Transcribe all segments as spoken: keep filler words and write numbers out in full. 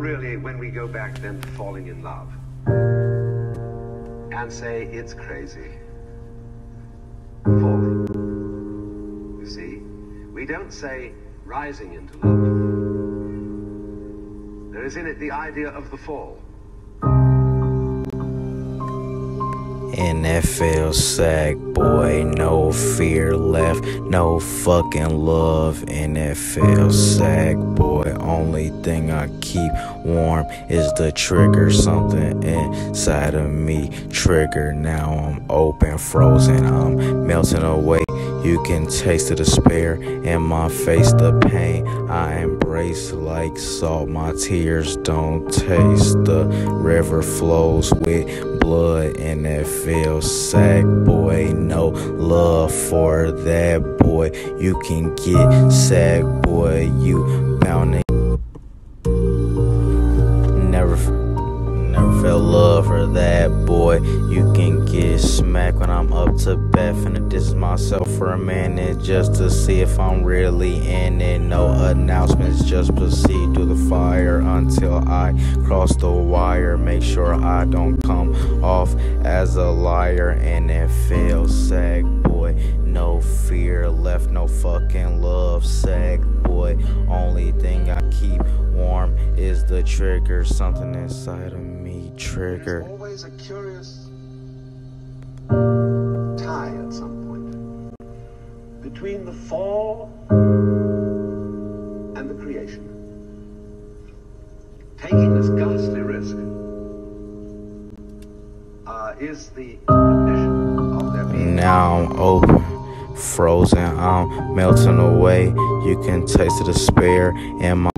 really, when we go back then to falling in love and say it's crazy, falling, you see, we don't say rising into love. There is in it the idea of the fall. N F L sack boy, no fear left, no fucking love. N F L sack boy, only thing I keep warm is the trigger. Something inside of me trigger. Now I'm open, frozen, I'm melting away. You can taste the despair in my face, the pain I embrace like salt. My tears don't taste. The river flows with blood. N F L sack boy, no love for that boy. You can get sack boy, you bound to never never felt love for that boy. You can get smacked when I'm up to bat. Finna diss myself for a minute just to see if I'm really in it. No announcements, just proceed through the fire until I cross the wire. Make sure I don't come off as a liar. N F L sack boy, no fear left, no fucking love. Sack boy, only thing I keep warm is the trigger. Something inside of me trigger. There's always a curious tie at some point between the fall and the creation. Taking this ghastly risk uh, is the condition of their being. Now I'm open, frozen, I'm melting away. You can taste the despair in my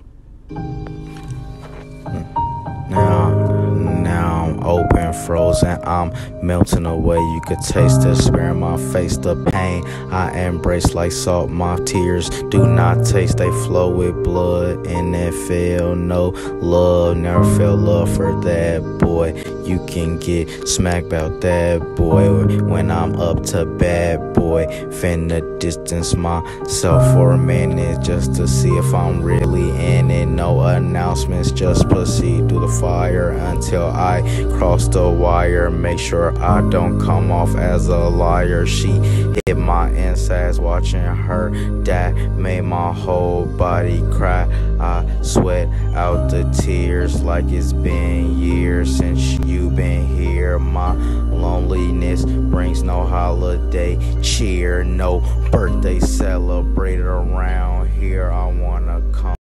now. Now I'm open, frozen, I'm melting away. You could taste the despair in my face, the pain I embrace like salt. My tears do not taste, they flow with blood. N F L, no love, never felt love for that boy. You can get smacked about that boy when I'm up to bad boy. Finna distance myself for a minute just to see if I'm really in it. No announcements, just proceed through the fire until I cross the wire. Make sure I don't come off as a liar. She hit my insides, watching her die made my whole body cry. I sweat out the tears like it's been years since you been here. My loneliness brings no holiday cheer, no birthday celebrated around here. I wanna come.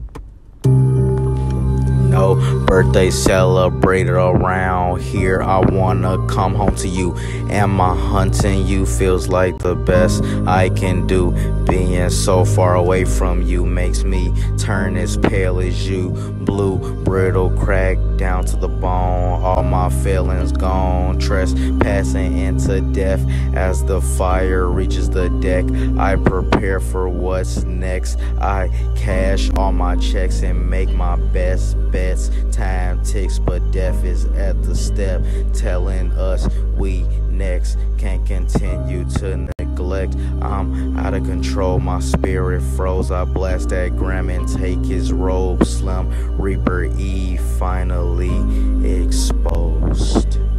No birthday celebrated around here. I wanna come home to you. Am I hunting you? Feels like the best I can do. Being so far away from you makes me turn as pale as you. Blue, brittle, cracked down to the bone. All my feelings gone. Trespassing into death as the fire reaches the deck. I prepare for what's next. I cash all my checks and make my best bet. Time ticks, but death is at the step, telling us we next. Can't continue to neglect. I'm out of control, my spirit froze. I blast that gram and take his robe. Slim Reaper E finally exposed.